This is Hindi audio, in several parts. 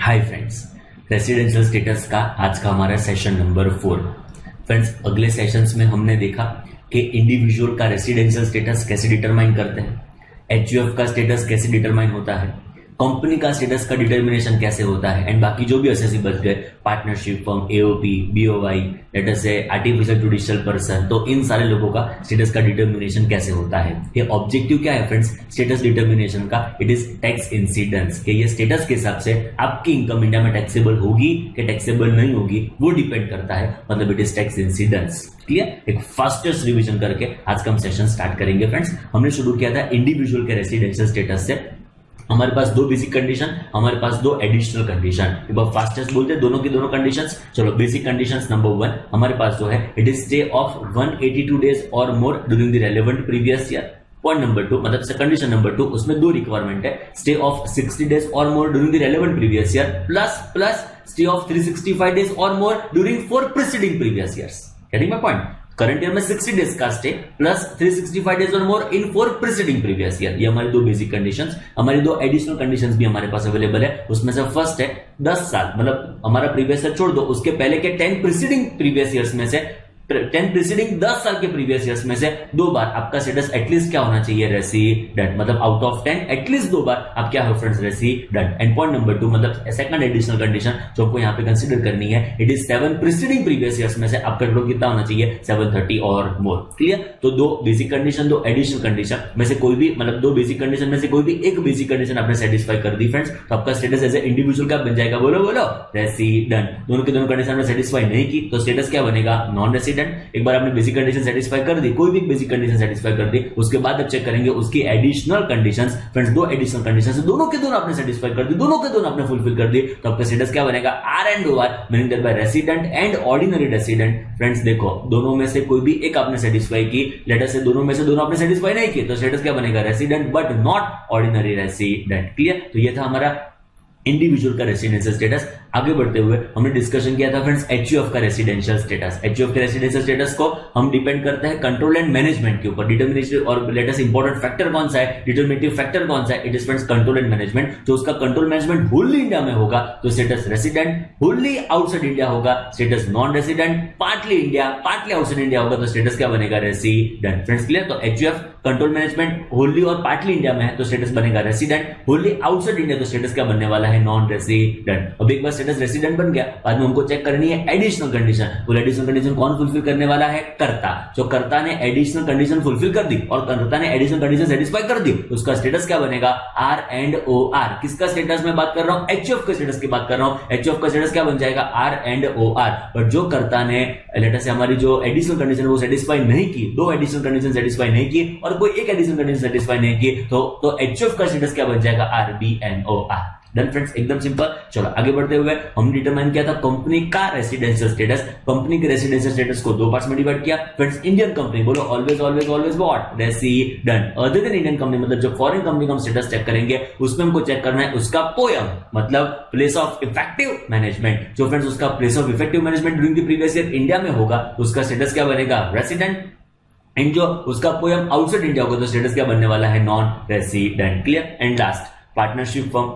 हाय फ्रेंड्स, रेसिडेंशियल स्टेटस का आज का हमारा सेशन नंबर 4। फ्रेंड्स, अगले सेशंस में हमने देखा कि इंडिविजुअल का रेसिडेंशियल स्टेटस कैसे डिटरमाइन करते हैं, एचयूएफ का स्टेटस कैसे डिटरमाइन होता है, कंपनी का स्टेटस का डिटर्मिनेशन कैसे होता है, एंड बाकी जो भी एसएससी बच गए, partnership firm, AOP, BOI, let us say artificial judicial person, तो इन सारे लोगों का स्टेटस का डिटर्मिनेशन कैसे होता है। ये ऑब्जेक्टिव क्या है फ्रेंड्स स्टेटस डिटर्मिनेशन का? इट इज टैक्स इंसिडेंस, कि ये स्टेटस के हिसाब से आपकी इनकम इंडिया में टैक्सेबल होगी कि टैक्सेबल नहीं होगी, वो डिपेंड करता है, मतलब it is tax incidence. Clear? एक फास्टेस्ट रिवीजन करके आज का हम सेशन स्टार्ट करेंगे। फ्रेंड्स, हमने शुरू किया था इंडिविजुअल के रेसिडेंशियल स्टेटस से। हमारे पास दो बेसिक कंडीशन, हमारे पास दो एडिशनल कंडीशन। एक बार फास्टेस्ट बोलते हैं दोनों की दोनों कंडीशंस। चलो, बेसिक कंडीशंस नंबर 1 हमारे पास जो है, it is stay of 182 days और more during the relevant previous year. Point number 2, मतलब कंडीशन नंबर 2, उसमें दो रिक्वायरमेंट है, स्टे ऑफ 60 डेज और more during the relevant previous year plus stay of 365 days और more during 4 preceding previous years. Getting my point? Current year में 60 डेज का स्टे प्लस 365 डेज और more in 4 preceding previous year. ये हमारी दो बेसिक कंडीशंस। हमारी दो एडिशनल कंडीशंस भी हमारे पास अवेलेबल है। उसमें से फर्स्ट है 10 साल, मतलब हमारा प्रीवियस ईयर छोड़ दो, उसके पहले के 10 प्रीसीडिंग प्रीवियस ईयर्स में से 10 प्रीसीडिंग 10 साल के प्रीवियस ईयर्स में से 2 बार आपका स्टेटस एटलीस्ट क्या होना चाहिए? रेसिडेंट। मतलब आउट ऑफ 10 एटलीस्ट 2 बार आप क्या हो friends? Resident. And point number 2, मतलब सेकंड एडिशनल कंडीशन जो आपको यहाँ पे कंसीडर करनी है, it is 7 preceding previous years में से आपका टोटल कितना होना चाहिए? 730 और मोर। क्लियर? तो दो बेसिक कंडीशन, दो एडिशनल कंडीशन में से कोई भी, मतलब दो बेसिक कंडीशन में से कोई भी एक बेसिक कंडीशन आपने सेटिस्फाई कर दी फ्रेंड्स, तो आपका स्टेटस एज ए इंडिविजुअल क्या बन जाएगा? बोलो बोलो, रेसिडेंट। दोनों की दोनों कंडीशन में सेटिस्फाई नहीं की तो स्टेटस क्या बनेगा? Non resident. एक बार आपने बेसिक कंडीशन सेटिस्फाई कर दी, कोई भी बेसिक कंडीशन सेटिस्फाई कर दी, उसके बाद अब चेक करेंगे उसकी एडिशनल कंडीशंस। फ्रेंड्स, दो एडिशनल कंडीशंस दोनों के दोनों आपने सेटिस्फाई कर दी, दोनों के दोनों आपने फुलफिल कर दी, तो आपका स्टेटस क्या बनेगा? R and O R, meaning that by resident and ordinary resident. Friends देखो, दोनों में से कोई भी एक आपने सेटिस्फाई की, लेट अस से दोनों में से दोनों आपने सेटिस्फाई नहीं की, तो स्टेटस क्या बनेगा? Resident but not ordinary resident. Clear? तो ये था हमारा इंडिविजुअल का रेसिडेंशियल स्टेटस। आगे बढ़ते हुए हमने डिस्कशन किया था फ्रेंड्स एचयूएफ का रेसिडेंशियल स्टेटस। एचयूएफ के रेसिडेंशियल स्टेटस को हम डिपेंड करते हैं कंट्रोल एंड मैनेजमेंट के ऊपर। डिटर्मिनेटिव और लेटेस्ट इंपॉर्टेंट फैक्टर कौन सा है? डिटर्मिनेटिव फैक्टर कौन सा है? It is friends control and management. तो उसका कंट्रोल मैनेजमेंट होली इंडिया में होगा तो status resident, wholly outside India होगा status non resident, partly India, partly outside India होगा तो स्टेटस क्या बनेगा? रेसिडेंट। Friends clear? तो एचयूएफ कंट्रोल मैनेजमेंट होली और पार्टली इंडिया में है तो स्टेटस बनेगा रेसिडेंट, होली आउटसाइड इंडिया तो स्टेटस क्या बनने वाला है? Non resident. अब एक बार स्टेटस रेसिडेंट बन गया, बाद में हमको चेक करनी है एडिशनल कंडीशन। वो एडिशनल कंडीशन कौन फुलफिल करने वाला है? कर्ता। जो कर्ता ने एडिशनल कंडीशन फुलफिल कर दी और कर्ता ने एडिशनल कंडीशन सेटिस्फाई कर दी, उसका स्टेटस क्या बनेगा? R and O R. किसका स्टेटस में बात कर रहा हूं? एचयूएफ के स्टेटस की बात कर रहा हूं। एचयूएफ का स्टेटस क्या बन जाएगा? R and O R. But जो कर्ता ने लेट अस से हमारी जो एडिशनल कंडीशन वो सेटिस्फाई नहीं की, दो एडिशनल कंडीशन सेटिस्फाई नहीं की और कोई एक एडिशनल कंडीशन सेटिस्फाई नहीं की, तो एचयूएफ का स्टेटस क्या बन जाएगा? R B N O R. Done friends, एकदम सिंपल। चलो आगे बढ़ते हुए हमने डिटरमाइन किया था कंपनी का रेसिडेंशियल स्टेटस। कंपनी के रेसिडेंशियल स्टेटस को दो पार्ट्स में डिवाइड किया। फ्रेंड्स, इंडियन कंपनी, बोलो always always always what? Resident. Other than Indian company, मतलब जो फॉरेन कंपनी का हम स्टेटस चेक करेंगे उसमें हमको चेक करना है उसका पोयम, मतलब प्लेस ऑफ इफेक्टिव मैनेजमेंट। जो फ्रेंड्स उसका place of effective management during the previous year India में होगा तो उसका स्टेटस क्या बनेगा? रेसिडेंट। एंड जो उसका पोयम आउटसाइड इंडिया होगा तो स्टेटस क्या बनने वाला है? Non resident. Clear? And last, partnership firm,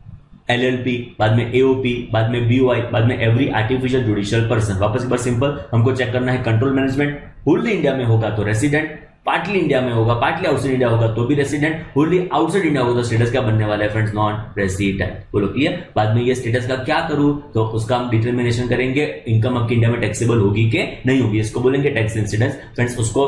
LLP, बाद में एओपी, बाद में बीओआई, बाद में एवरी आर्टिफिशियल जुडिशियल पर्सन। वापस एक बार सिंपल, हमको चेक करना है कंट्रोल मैनेजमेंट। होली इंडिया में होगा तो रेसिडेंट, पार्टली इंडिया में होगा, पार्टली आउटसाइड इंडिया होगा तो भी रेसिडेंट, होली आउटसाइड इंडिया होगा तो स्टेटस क्या बनने वाला है फ्रेंड्स? Non resident. बोलो क्लियर? बाद में ये स्टेटस का क्या करूं तो उसका हम डिटर्मिनेशन करेंगे, इनकम आपकी इंडिया में टैक्सेबल होगी कि नहीं होगी, इसको बोलेंगे टैक्स इंसिडेंस। फ्रेंड्स, उसको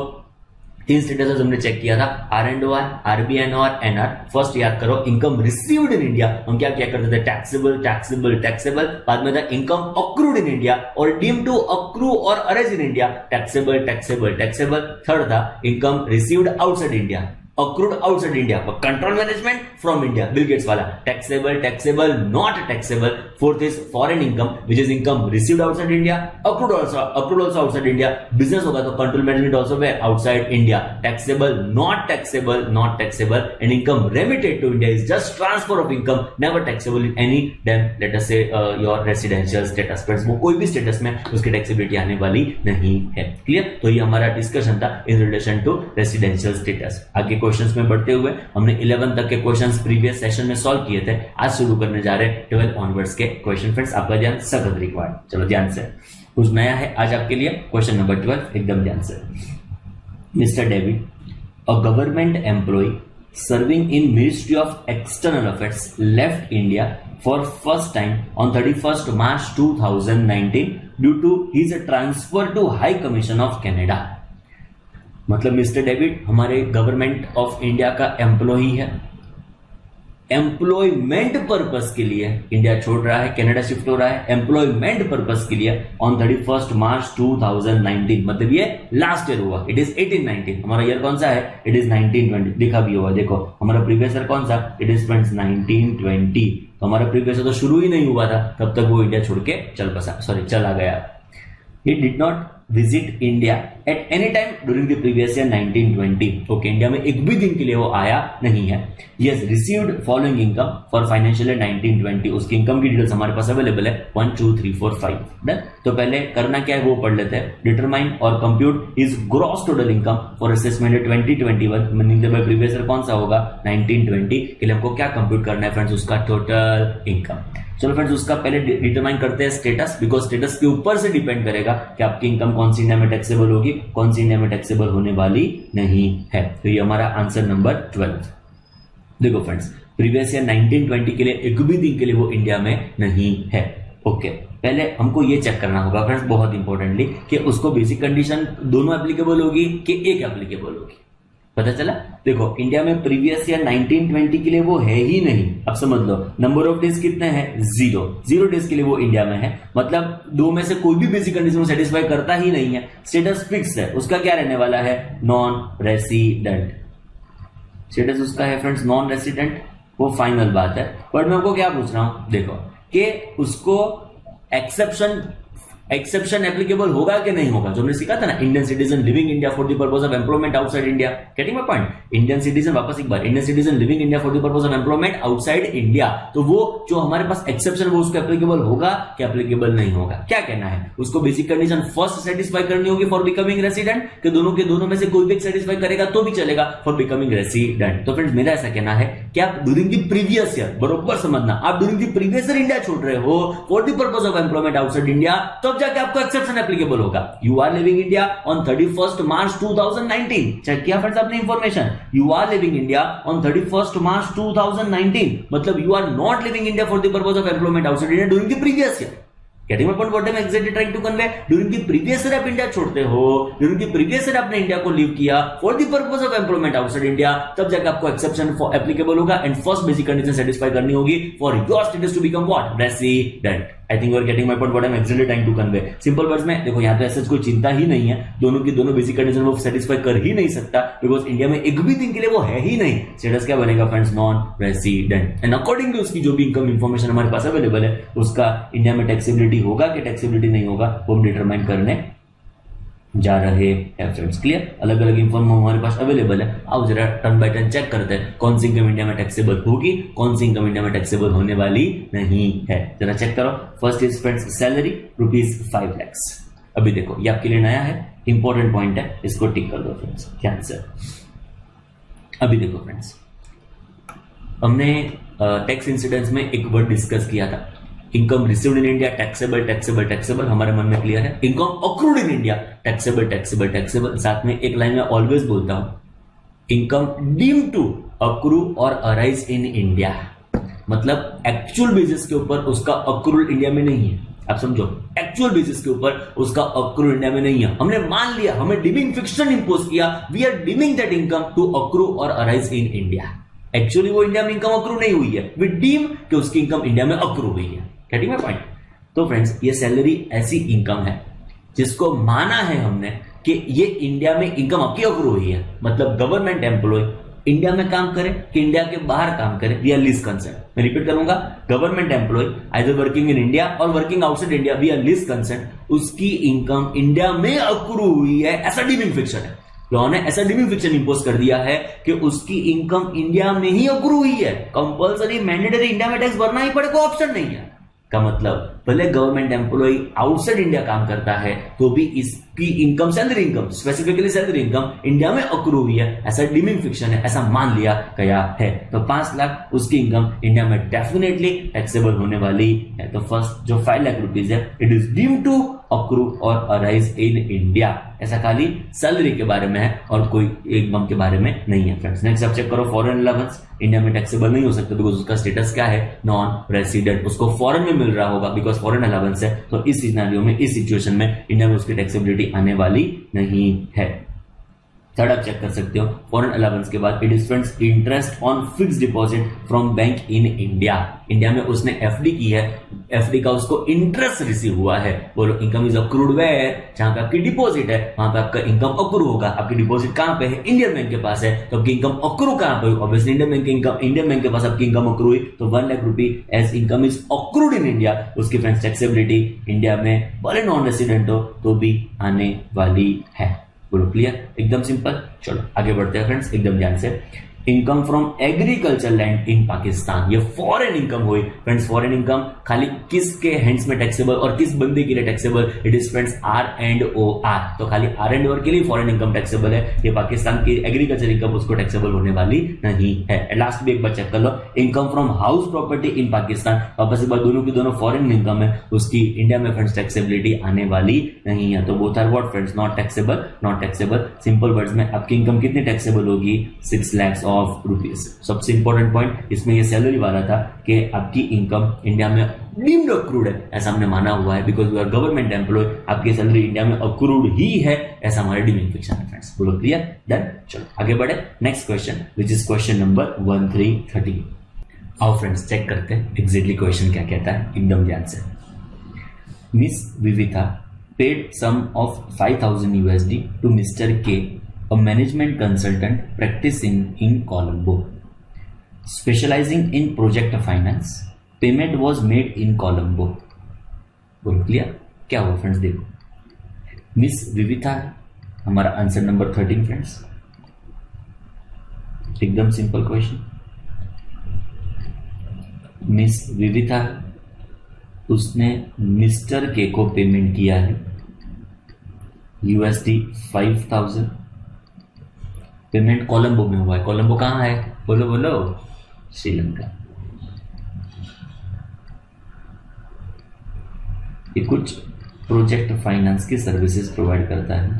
3 स्टेटस हमने चेक किया था, R and O R, RB N और एनआर। फर्स्ट याद करो, इनकम रिसीव्ड इन इंडिया, हम क्या क्या करते थे? Taxable taxable taxable. बाद में था इनकम अक्रूड इन इंडिया और डीम टू अक्रू और arise in India, taxable taxable taxable. Third था income received outside India, accrued outside India, control management from India, Bill Gates वाला, taxable taxable not taxable. Fourth is foreign income which is income received outside India, accrued also outside India. Business होगा तो control management also way outside India, taxable not taxable. And income remitted to India is just transfer of income, never taxable in any then let us say your residential status. Friends, वो कोई भी स्टेटस में उसकी टैक्सेबिलिटी आने वाली नहीं है। क्लियर? तो ये हमारा डिस्कशन था in relation to residential status. आगे क्वेश्चंस में बढ़ते हुए हमने 11 तक के क्वेश्चंस प्रीवियस सेशन में सॉल्व किए थे। आज शुरू करने जा रहे हैं 12 ऑनवर्ड्स के क्वेश्चन। फ्रेंड्स आपका ध्यान सख्त रिक्वायर्ड, चलो ध्यान से, कुछ नया है आज आपके लिए। क्वेश्चन नंबर 12 एकदम ध्यान से। Mister David, a government employee serving in Ministry of External Affairs left India for first time on 31st March 2019 due to his transfer to High Commission of Canada। मतलब मिस्टर डेविड हमारे गवर्नमेंट ऑफ इंडिया का एम्प्लॉई है, एम्प्लॉयमेंट पर्पस के लिए इंडिया छोड़ रहा है, कनाडा शिफ्ट हो रहा है एम्प्लॉयमेंट पर्पस के लिए ऑन 31st मार्च 2019। मतलब ये लास्ट ईयर हुआ, इट इज 1819। हमारा ईयर कौन सा है? It is 1920। लिखा भी हुआ, देखो हमारा प्रीवियस ईयर कौन सा? It is friends 1920। तो हमारा प्रीवियस ईयर तो शुरू ही नहीं हुआ था, तब तक वो इंडिया छोड़ के चला गया। He did not visit India at any time during the previous year 1920। Okay, India में एक भी दिन के लिए वो आया नहीं है। He has received following income for financial year 1920। उसकी इनकम की डिटेल्स हमारे पास अवेलेबल है 1 2 3 4 5। डन। तो पहले करना क्या है वो पढ़ लेते हैं। डिटरमाइन और compute his gross total income for assessment 2021। Meaning the previous year कौन सा होगा? 1920 के लिए हमको क्या कंप्यूट करना है फ्रेंड्स? उसका टोटल इनकम। चलो फ्रेंड्स उसका पहले डिटरमाइन करते हैं स्टेटस, बिकॉज स्टेटस के ऊपर से डिपेंड करेगा कि आपकी इनकम कौन सी इंडिया में टैक्सेबल होगी, कौन सी इंडिया में टैक्सेबल होने वाली नहीं है। तो ये हमारा आंसर नंबर 12। देखो फ्रेंड्स, प्रीवियस ईयर 1920 के लिए एक भी दिन के लिए वो इंडिया में नहीं है। ओके, पहले हमको ये चेक करना होगा फ्रेंड्स बहुत इंपॉर्टेंटली कि उसको बेसिक कंडीशन दोनों एप्लीकेबल होगी कि एक एप्लीकेबल होगी। पता चला? देखो इंडिया में प्रीवियस ईयर 1920 के लिए वो है ही नहीं। अब समझ लो नंबर ऑफ डेज कितने हैं? 0 डेज के लिए वो इंडिया में है। मतलब दो में से कोई भी बेसिक कंडीशन सेटिस्फाई करता ही नहीं है। स्टेटस फिक्स है, उसका क्या रहने वाला है? Non resident. स्टेटस उसका है फ्रेंड्स नॉन रेसिडेंट, वो फाइनल बात है। बट मैं आपको क्या पूछ रहा हूं, देखो कि उसको एक्सेप्शन एप्लीकेबल होगा कि नहीं होगा। जो हमने सीखा था ना, Indian citizen living India for the purpose of employment outside India. Getting my point? Indian citizen, वापस एक बार, Indian citizen living India for the purpose of employment outside India. तो वो जो हमारे पास एक्सेप्शन वो उसको एप्लीकेबल होगा कि एप्लीकेबल नहीं होगा? क्या कहना है? उसको बेसिक कंडीशन फर्स्ट सेटिस्फाई करनी होगी फॉर बिकमिंग रेसिडेंट, कि दोनों के दोनों में से कोई भी सेटिस्फाई करेगा तो भी चलेगा फॉर बिकमिंग रेसिडेंट। तो फ्रेंड्स मेरा ऐसा कहना है कि आप ड्यूरिंग द प्रीवियस ईयर, बरोबर समझना, आप during the previous year India छोड़ रहे हो for the purpose of employment outside India, तब जाके आपको एक्सेप्शन एप्लीकेबल होगा। You are living India on 31st March 2019। Check किया फ्रेंड्स आपने information? You are living India on 31st March 2019, मतलब you are not living India for the purpose of employment outside India during the previous year. Getting my point? What I'm exactly trying to convey? During the previous year आप इंडिया छोड़ते हो, during the previous year आपने इंडिया को लीव किया for the purpose of employment outside India, तब जाकर आपको एक्सेप्शन फॉर एप्लीकेबल होगा and first basic condition satisfy करनी होगी for your status to become what? Resident. I think you are getting my point? What I am actually trying to convey. Simple words में देखो, यहाँ तो ऐसा कोई चिंता ही नहीं है, दोनों की दोनों बेसिक कंडीशन वो सेटिस्फाई कर ही नहीं सकता, बिकॉज इंडिया में एक भी दिन के लिए वो है ही नहीं। स्टेटस क्या बनेगा friends? Non resident. And according to उसकी जो भी इनकम इंफॉर्मेशन हमारे पास अवेलेबल है, उसका इंडिया में टैक्सेबिलिटी होगा कि टैक्सेबिलिटी नहीं होगा, वो हम डिटरमाइन करने जा रहे हैं फ्रेंड्स। क्लियर? अलग अलग इन्फॉर्म हमारे पास अवेलेबल है। आओ जरा टर्न बाय टर्न चेक करते हैं कौन सी इनकम इंडिया में टैक्सेबल होगी, कौन सी इनकम इंडिया में टैक्सेबल होने वाली नहीं है। जरा चेक करो। First is friends salary ₹5 lakh. अभी देखो ये आपके लिए नया है, इंपॉर्टेंट पॉइंट है, इसको टिक कर दो फ्रेंड्स, क्या आंसर। अभी देखो फ्रेंड्स, हमने टैक्स इंसिडेंस में एक वर्ड डिस्कस किया था, income received in India taxable taxable taxable, हमारे मन में क्लियर है। Income accrued in India taxable taxable taxable. साथ में एक लाइन में ऑलवेज बोलता हूं, इनकम डीम टू अक्रू और अराइज इन इंडिया, मतलब एक्चुअल बेसिस के ऊपर उसका अक्रूड इंडिया में नहीं है। आप समझो, एक्चुअल बेसिस के ऊपर उसका अक्रू इंडिया में नहीं है। हमने मान लिया, हमें डीमिंग फिक्शन इंपोज किया, we are deeming that income to accrue और अराइज इन इंडिया। एक्चुअली वो इंडिया में इनकम अक्रू नहीं हुई है, वी डीम कि उसकी इनकम इंडिया में अक्रू हुई है। Getting my point? तो फ्रेंड्स ये सैलरी ऐसी इनकम है जिसको माना है हमने कि ये इंडिया में इनकम आपकी अक्रू हुई है। मतलब गवर्नमेंट एम्प्लॉय इंडिया में काम करे कि इंडिया के बाहर काम करे, वी आर लीस्ट कंसर्न। मैं रिपीट करूंगा, government employ either working in India और working outside India, we are least concern, उसकी इनकम इंडिया में अक्रू हुई है, ऐसा डीमिंग फिक्शन है। लॉ ने ऐसा डीमिंग फिक्शन इंपोज कर दिया है कि उसकी इनकम इंडिया में ही अक्रू हुई है, कंपल्सरी मैंडेटरी इंडिया में टैक्स भरना ही पड़ेगा, ऑप्शन नहीं है। का मतलब भले गवर्नमेंट एम्प्लॉय आउटसाइड इंडिया काम करता है तो भी इसकी income, salary income, specifically salary income India में अक्रू हुई है, ऐसा डीमिंग फिक्शन है, ऐसा मान लिया गया है। तो 5 लाख उसकी इनकम इंडिया में डेफिनेटली टैक्सेबल होने वाली है। तो फर्स्ट जो 5 लाख रुपीज है it is deemed to accrue और अराइज इन इंडिया। ऐसा खाली सैलरी के बारे में है और कोई इनकम के बारे में नहीं है फ्रेंड्स। नेक्स्ट आप चेक करो फॉरेन अलाउंस इंडिया में टैक्सेबल नहीं हो सकता बिकॉज उसका स्टेटस क्या है, नॉन रेसिडेंट, उसको फॉरेन में मिल रहा होगा बिकॉज फॉरेन अलाउंस है। तो इस सिनेरियो में, इस सिचुएशन में इंडिया में उसकी टैक्सेबिलिटी आने वाली नहीं है। थर्ड आप चेक कर सकते हो फॉरेन अलाउंस के बाद it is friends interest on fix deposit from bank in India. India में उसने एफडी की है, एफडी का उसको इंटरेस्ट रिसीव हुआ है। बोलो इनकम इज अक्रूड वेयर, जहां पे आपकी डिपॉजिट है वहां पे आपका इनकम अक्रू होगा। आपकी डिपॉजिट कहां पे है, इंडियन बैंक के पास है, तो आपकी इनकम अक्रू कहां पे हुई, ऑब्वियसली इंडियन बैंक की इनकम, इंडियन बैंक के पास आपकी इनकम अक्रू हुई। तो 1 lakh rupee as income is accrued in India, उसकी फ्रेंड्स टैक्सेबिलिटी इंडिया में भले नॉन रेसिडेंट हो तो भी आने वाली है। बोलो क्लियर, एकदम सिंपल। चलो आगे बढ़ते हैं फ्रेंड्स एकदम ध्यान से। Income from agriculture land in Pakistan, ये फॉरेन इनकम हुई फ्रेंड्स। फॉरेन इनकम खाली किसके हैंड्स में टैक्सेबल और किस बंदे के लिए taxable, it is friends R&OR। तो खाली R&OR के लिए फॉरेन इनकम टैक्सेबल है। ये पाकिस्तान की एग्रीकल्चर इनकम उसको टैक्सेबल होने वाली नहीं है। लास्ट भी एक बार चेक कर लो, income from house property in Pakistan, वापस एक बार दोनों की दोनों फॉरेन इनकम है, उसकी इंडिया में फ्रेंड्स टैक्सेबिलिटी आने वाली नहीं है। तो both are what friends, not taxable, not taxable. Simple words में आपकी इनकम कितनी टैक्सेबल होगी, 6 लाख ऑफ रुपीज। सबसे इंपॉर्टेंट पॉइंट इसमें ये सैलरी वाला था कि आपकी इनकम इंडिया में डीम्ड अक्रूड है, ऐसा हमने माना हुआ है because you are government employ, आपकी सैलरी इंडिया में अक्रूड ही है, ऐसा हमारा डीमिंग फिक्शन है फ्रेंड्स। बोलो क्लियर, डन। चलो आगे बढ़े next question which is question number 1330। आओ फ्रेंड्स चेक करते हैं एग्जैक्टली क्वेश्चन क्या कहता है, एकदम ध्यान से। Miss Vivita paid sum of $5,000 to mister K, a management consultant practicing in Colombo, specializing in project finance. Payment was made in Colombo. बोलो क्लियर, क्या हुआ फ्रेंड्स, देखो मिस विविता हमारा आंसर नंबर 13 फ्रेंड्स। एकदम सिंपल क्वेश्चन। मिस विविता उसने मिस्टर के को पेमेंट किया है $5,000। पेमेंट कोलंबो में हुआ है। कोलंबो कहां है, बोलो बोलो, श्रीलंका। ये कुछ प्रोजेक्ट फाइनेंस की सर्विसेज प्रोवाइड करता है।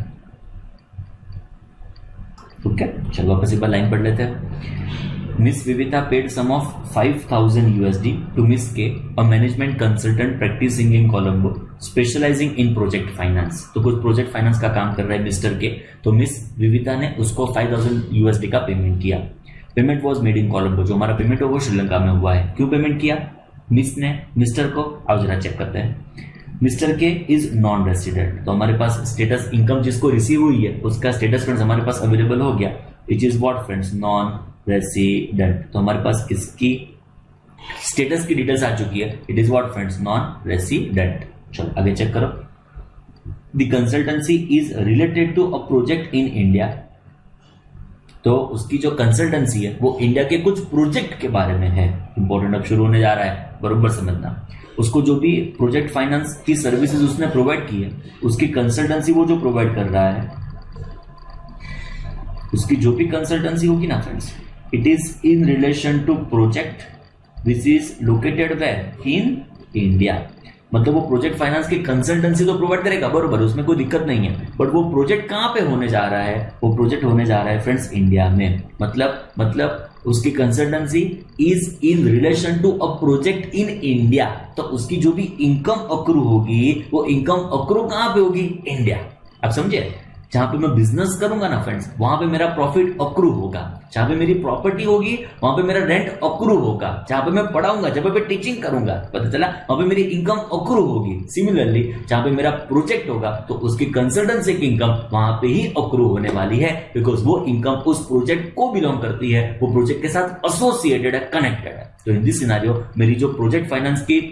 ठीक है, चलो वापस एक बार लाइन पढ़ लेते हैं। Miss Vivita paid sum of $5,000 to miss K, a management consultant practising in Colombo, specialising in project finance. तो कुछ प्रोजेक्ट फाइनेंस का काम कर रहा है मिस्टर के, तो मिस विविता ने उसको $5,000 का पेमेंट किया। Payment was made in Colombo, जो हमारा पेमेंट है वो श्रीलंका में हुआ है। क्यों पेमेंट किया मिस ने मिस्टर को, आओ जरा चेक करते हैं। मिस्टर के इज नॉन रेसिडेंट, तो हमारे पास स्टेटस इनकम जिसको रिसीव हुई है उसका स्टेटस फ्रेंड्स हमारे पास अवेलेबल हो गया, which is what friends, non resident. तो हमारे पास इसकी स्टेटस की डिटेल्स आ चुकी है, it is what friends, non resident. चलो आगे चेक करो। The consultancy is related to a project in India, तो उसकी जो कंसल्टेंसी है वो इंडिया के कुछ प्रोजेक्ट के बारे में है। इंपॉर्टेंट अब शुरू होने जा रहा है, बरोबर समझना। उसको जो भी प्रोजेक्ट फाइनेंस की सर्विसेज उसने प्रोवाइड की है, उसकी कंसल्टेंसी वो जो प्रोवाइड कर रहा है, उसकी जो भी कंसल्टेंसी होगी ना friends, it is in relation to project which is located where, in India. मतलब वो प्रोजेक्ट फाइनेंस की कंसल्टेंसी तो प्रोवाइड करेगा, बरोबर, उसमें कोई दिक्कत नहीं है, बट वो प्रोजेक्ट कहां पे होने जा रहा है, वो प्रोजेक्ट होने जा रहा है फ्रेंड्स इंडिया में। मतलब उसकी consultancy is in relation to a project in India, तो उसकी जो भी इनकम अक्रू होगी वो इनकम अक्रू कहां पे होगी, इंडिया। आप समझे, जहां पे मैं बिजनेस करूंगा ना फ्रेंड्स, वहां पे मेरा प्रॉफिट अक्रू होगा, जहां पे मेरी प्रॉपर्टी होगी वहां पे मेरा रेंट अक्रू होगा, जहां पे मैं पढ़ाऊंगा, जहां पे मैं टीचिंग करूंगा, पता चला वहां पे मेरी इनकम अक्रू होगी। सिमिलरली जहां पे मेरा प्रोजेक्ट होगा तो उसकी कंसल्टेंसी की इनकम वहां पे ही अक्रू होने वाली है, बिकॉज वो इनकम उस प्रोजेक्ट को बिलोंग करती है, वो प्रोजेक्ट के साथ एसोसिएटेड है, कनेक्टेड है। तो इन दिस सिनेरियो मेरी जो प्रोजेक्ट फाइनेंस की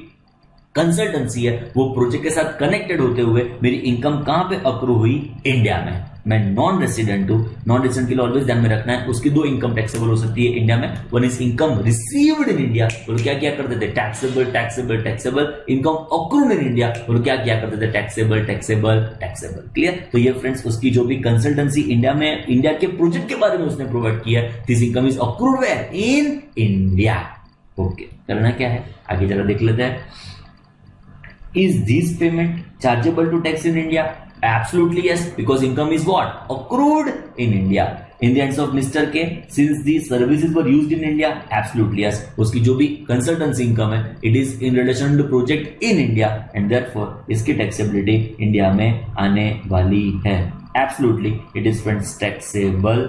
कंसल्टेंसी है वो प्रोजेक्ट के साथ कनेक्टेड होते हुए मेरी इनकम कहां पे अक्रू हुई, इंडिया में। मैं नॉन रेसिडेंट हूं, नॉन रेसिडेंट के लिए ऑलवेज ध्यान में रखना है उसकी दो इनकम टैक्सेबल हो सकती है इंडिया में, one is income received in India, वो क्या क्या करते थे taxable taxable taxable, income accrued in India, वो क्या क्या करते थे टैक्सेबल टैक्सेबल टैक्सेबल। क्लियर? तो ये फ्रेंड्स उसकी जो भी कंसल्टेंसी इंडिया में इंडिया के प्रोजेक्ट के बारे में उसने प्रोवाइड किया, this income is accrued where in India. Okay, करना क्या है आगे जरा देख लेते हैं। Is this payment chargeable to tax in India? Absolutely yes, because income is what? Accrued in India. In the hands of Mr. K, since the services were used in India, absolutely yes. उसकी जो भी consultancy income है, it is in relation to project in India, and therefore इसकी taxability India में आने वाली है। Absolutely, it is friends taxable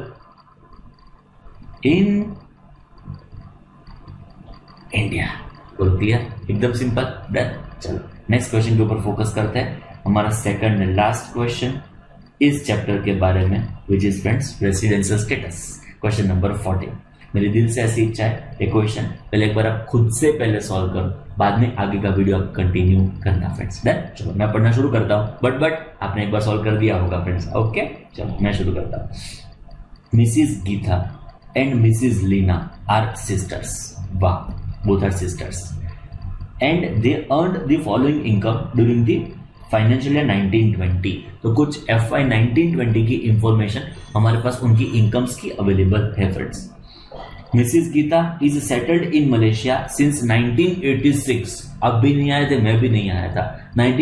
in India। बोल क्लियर? एकदम सिंपल, डन। चलो नेक्स्ट क्वेश्चन के ऊपर फोकस करते हैं। हमारा सेकंड एंड लास्ट क्वेश्चन इस चैप्टर के बारे में, which is friends residential status, question number 14। मेरे दिल से ऐसी इच्छा है ये क्वेश्चन पहले एक बार आप खुद से पहले सॉल्व करो, बाद में आगे का वीडियो आप कंटिन्यू करना फ्रेंड्स। डन? चलो मैं पढ़ना शुरू करता हूँ, बट आपने एक बार सॉल्व कर दिया होगा फ्रेंड्स। ओके चलो मैं शुरू करता हूँ। Mrs Geeta and Mrs Leena are sisters. वाह, both are sisters, and they earned the following income during the financial year 1920। तो कुछ FY 1920 की इंफॉर्मेशन हमारे पास उनकी इनकम्स की अवेलेबल है friends. Mrs Geeta is settled in Malaysia since 1986। अब भी नहीं आए थे, मैं भी नहीं आया था।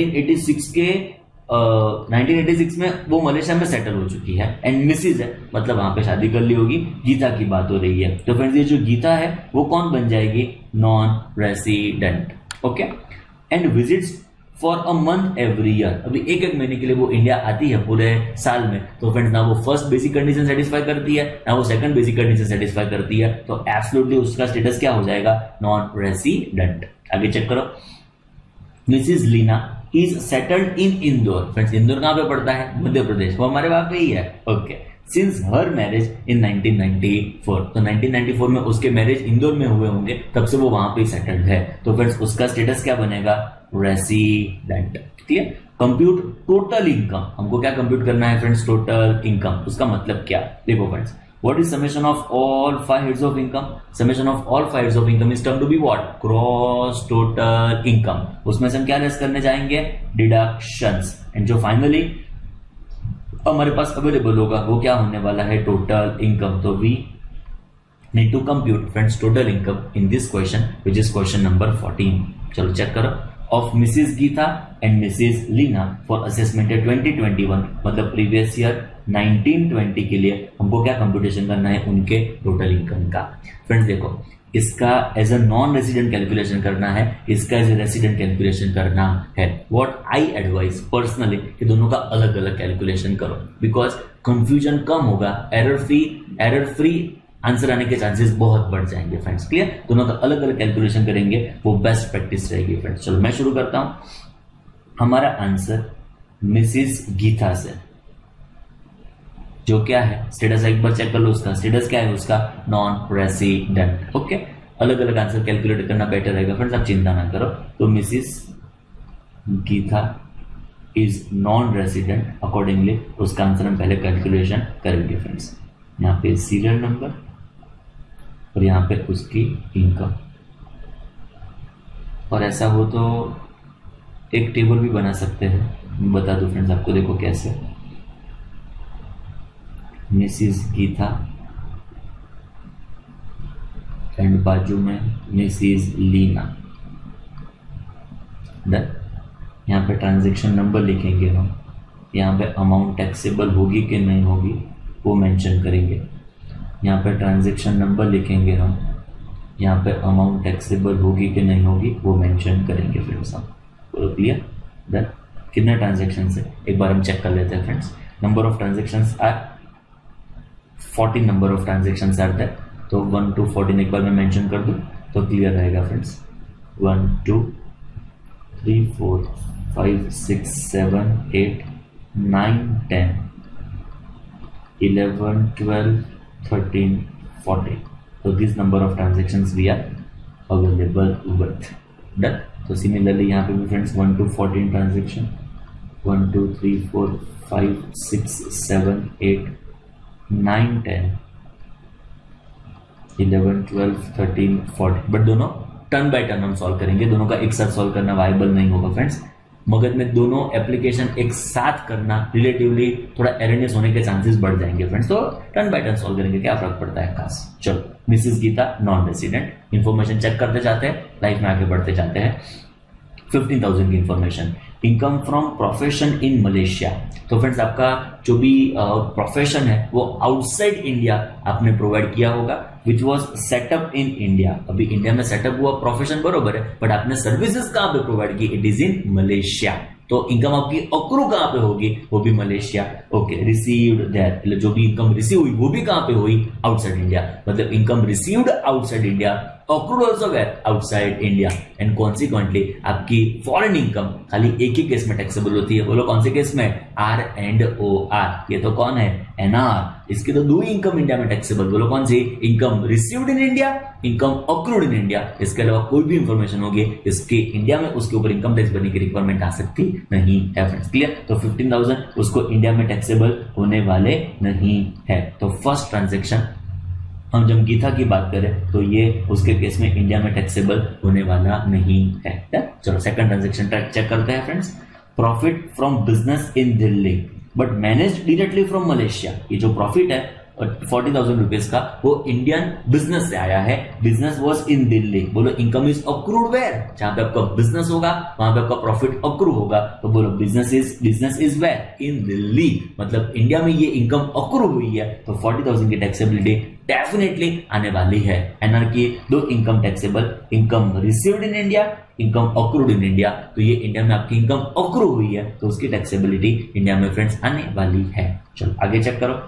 1986 में वो मलेशिया में सेटल हो चुकी है, एंड मिसिज है मतलब वहां पे शादी कर ली होगी। गीता की बात हो रही है, तो फ्रेंड्स ये जो गीता है वो कौन बन जाएगी? Non resident. Okay, and visits for a month every year. अभी एक एक महीने के लिए वो इंडिया आती है पूरे साल में। तो फ्रेंड्स ना वो फर्स्ट बेसिक कंडीशन सेटिस्फाई करती है, ना वो सेकंड बेसिक कंडीशन सेटिस्फाई करती है, तो एब्सोल्युटली उसका स्टेटस क्या हो जाएगा? Non resident. आगे चेक करो। Mrs Leena is settled in Indore. Friends Indore कहां पे पड़ता है? मध्य प्रदेश, वो हमारे वहां पे ही है। Okay, since her marriage in 1994। तो 1994 में उसके मैरिज इंदौर में हुए होंगे, तब से वो वहां पे सेटल्ड है। तो फ्रेंड्स उसका स्टेटस क्या बनेगा? Resident. Clear? Compute total income. हमको क्या कंप्यूट करना है फ्रेंड्स? Total income. उसका मतलब क्या? देखो friends, what is summation of all 5 heads of income? Summation of all 5 heads of income is termed to be what? Gross total income। उसमें से हम क्या लेस करने जाएंगे? डिडक्शंस, एंड जो फाइनली हमारे पास अवेलेबल होगा वो क्या होने वाला है? Total income. तो we need to compute friends total income in this question, which is question number 14। चलो चेक करो। Of Mrs Geeta and Mrs Leena for assessment 2021, मतलब प्रीवियस ईयर 1920 के लिए हमको क्या कंप्यूटेशन करना है? उनके टोटल इनकम का। फ्रेंड्स देखो, इसका as a non resident calculation करना है, इसका एज ए रेसिडेंट कैलकुलेशन करना है। व्हाट आई एडवाइस पर्सनली कि दोनों का अलग अलग कैलकुलेशन करो, बिकॉज कंफ्यूजन कम होगा, एरर फ्री आंसर आने के चांसेस बहुत बढ़ जाएंगे फ्रेंड्स। क्लियर? दोनों का अलग अलग कैलकुलेशन करेंगे, वो बेस्ट प्रैक्टिस रहेगी फ्रेंड्स। चलो मैं शुरू करता हूं। हमारा आंसर मिसिस गीता से, जो क्या है स्टेटस, एक बार चेक कर लो उसका स्टेटस क्या है? उसका नॉन रेसिडेंट। ओके, अलग अलग आंसर कैलकुलेट करना बेटर रहेगा फ्रेंड्स, आप चिंता ना करो। तो Mrs Geeta is non resident, accordingly उसका आंसर हम पहले कैलकुलेशन करेंगे फ्रेंड्स। यहाँ पे सीरियल नंबर और यहाँ पे उसकी इनकम, और ऐसा हो तो एक टेबल भी बना सकते हैं, बता दो फ्रेंड्स आपको। देखो कैसे, मिसिस गीता एंड बाजू में मिसिस लीना। डन? यहाँ पे ट्रांजैक्शन नंबर लिखेंगे हम, यहाँ पे अमाउंट टैक्सेबल होगी कि नहीं होगी वो मेंशन करेंगे, यहाँ पे ट्रांजैक्शन नंबर लिखेंगे हम, यहाँ पे अमाउंट टैक्सेबल होगी कि नहीं होगी वो मेंशन करेंगे फ्रेंड्स हम। बोलो क्लियर? डन? कितने ट्रांजैक्शन है एक बार हम चेक कर लेते हैं friends. Number of transactions are 14 number of transactions are there, तो 1 to 14 एक बार मैं मेंशन कर दूं तो क्लियर रहेगा friends. 1 2 3 4 5 6 7 8 9 10 11 12 13 14, so this number of transactions we are available with. Done? तो सिमिलरली यहाँ पे भी फ्रेंड्स 1 to 14 ट्रांजेक्शन, 1 2 3 4 5 6 7 8 9 10 11 12 13 14, बट दोनों टर्न बाय टर्न हम सॉल्व करेंगे, दोनों का एक साथ सॉल्व करना वायबल नहीं होगा फ्रेंड्स। मगज में दोनों एप्लीकेशन एक साथ करना रिलेटिवली थोड़ा एरनियस होने के चांसेस बढ़ जाएंगे फ्रेंड्स, तो टर्न बाय टर्न सॉल्व करेंगे, क्या फर्क पड़ता है खास। चलो, Mrs Geeta non resident, information check करते जाते हैं, लाइफ में आगे बढ़ते जाते हैं। 15,000 की information, income from profession in Malaysia. तो फ्रेंड्स आपका जो भी प्रोफेशन है वो आउटसाइड इंडिया आपने प्रोवाइड किया होगा, which was setup in India. अभी इंडिया में सेटअप हुआ प्रोफेशन बरोबर है, बट आपने सर्विसेज कहां पे प्रोवाइड की, इट इज इन मलेशिया। तो इनकम आपकी अक्रू कहां पे होगी, वो भी मलेशिया। ओके, रिसीव्ड दैट, जो भी इनकम रिसीव हुई वो भी कहां पे हुई, आउटसाइड इंडिया। मतलब income received outside India, accrued also where, outside India. And consequently आपकी फॉरेन इनकम खाली एक ही केस में टैक्सेबल होती है, बोलो कौन से केस में, आर एंड ओ आर। ये तो कौन है, एनआर, इसकी तो दो ही इनकम इंडिया में टैक्सेबल, बोलो कौन सी, income received in India, income accrued in India. इसके अलावा कोई भी इंफॉर्मेशन होगी इसके इंडिया में, उसके ऊपर इनकम टैक्स भरने की रिक्वायरमेंट आ सकती नहीं है फ्रेंड्स, क्लियर। तो 15,000 उसको इंडिया में टैक्सेबल होने वाले नहीं है। तो फर्स्ट ट्रांजेक्शन हम जब गीता की बात करें तो ये उसके केस में इंडिया में टैक्सेबल होने वाला नहीं है। चलो सेकंड ट्रांजेक्शन चेक करते हैं friends. Profit from business in Delhi but manage directly from Malaysia. ये जो प्रॉफिट है 40,000 रुपीज का, वो इंडियन बिजनेस से आया है, बिजनेस वॉज इन दिल्ली। बोलो इनकम इज अक्रूड वेयर, जहां पे आपका बिजनेस होगा वहां पे आपका प्रॉफिट अक्रू होगा, तो बोलो business is where, in Delhi. मतलब इंडिया में ये इनकम अक्रू हुई है, तो 40,000 की टैक्सेबिलिटी डेफिनेटली आने वाली है। एनआर की दो income taxable, income received in India, income accrued in India. तो ये इंडिया में आपकी इनकम अक्रू हुई है, तो उसकी टैक्सेबिलिटी इंडिया में फ्रेंड्स आने वाली है। चलो आगे चेक करो।